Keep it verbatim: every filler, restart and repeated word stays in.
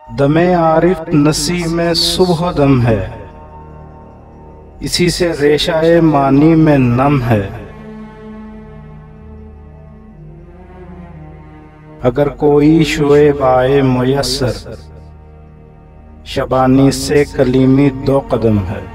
दमे आरिफ नसी में सुबह दम है, इसी से रेशाए मानी में नम है। अगर कोई शोएब आए मुयस्सर, शबानी से कलीमी दो कदम है।